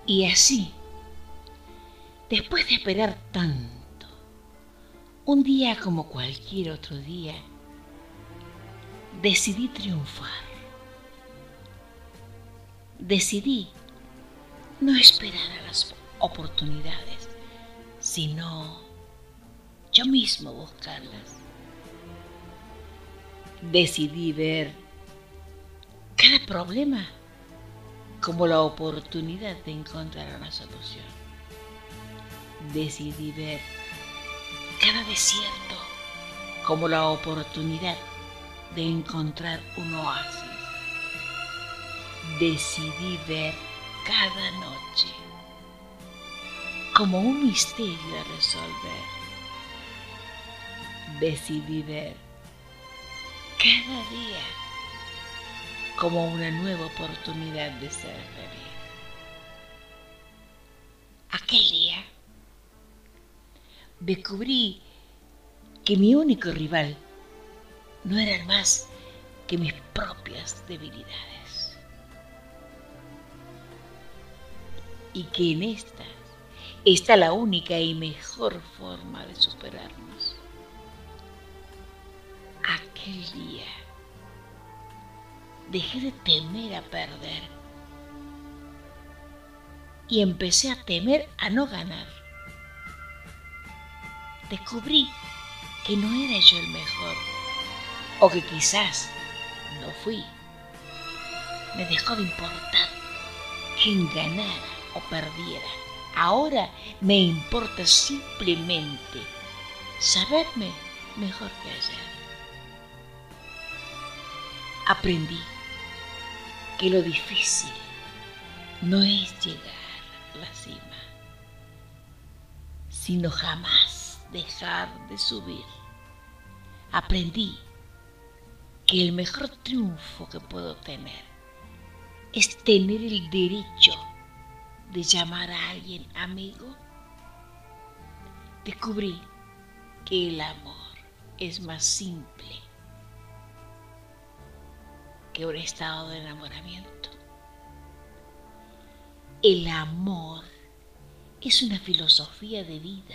Y así, después de esperar tanto, un día como cualquier otro día, decidí triunfar. Decidí no esperar a las oportunidades, sino yo mismo buscarlas. Decidí ver cada problema como la oportunidad de encontrar una solución. Decidí ver cada desierto como la oportunidad de encontrar un oasis. Decidí ver cada noche como un misterio a resolver. Decidí ver cada día como una nueva oportunidad de ser feliz. Aquel día descubrí que mi único rival no eran más que mis propias debilidades, y que en estas está la única y mejor forma de superarnos. Aquel día dejé de temer a perder y empecé a temer a no ganar. Descubrí que no era yo el mejor, o que quizás no fui. Me dejó de importar quién ganara o perdiera. Ahora me importa simplemente saberme mejor que ayer. Aprendí que lo difícil no es llegar a la cima, sino jamás dejar de subir. Aprendí que el mejor triunfo que puedo tener es tener el derecho de llamar a alguien amigo. Descubrí que el amor es más simple que un estado de enamoramiento. El amor es una filosofía de vida.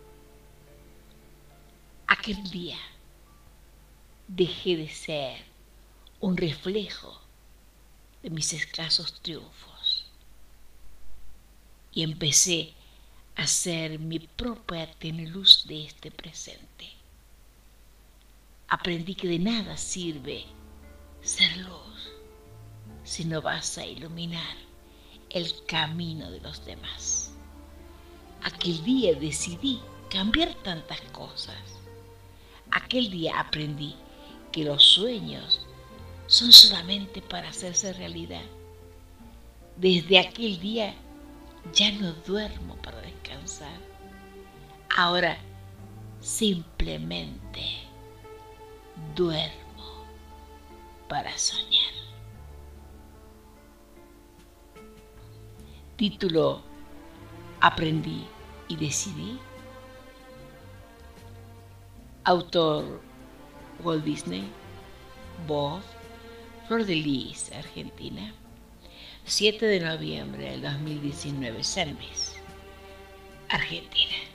Aquel día dejé de ser un reflejo de mis escasos triunfos y empecé a ser mi propia teneluz de este presente. Aprendí que de nada sirve ser luz si no vas a iluminar el camino de los demás. Aquel día decidí cambiar tantas cosas. Aquel día aprendí que los sueños son solamente para hacerse realidad. Desde aquel día ya no duermo para descansar. Ahora simplemente duermo para soñar. Título: Aprendí y decidí. Autor: Walt Disney. Voz: Flor de Lis, Argentina. 7 de noviembre del 2019, San Luis, Argentina.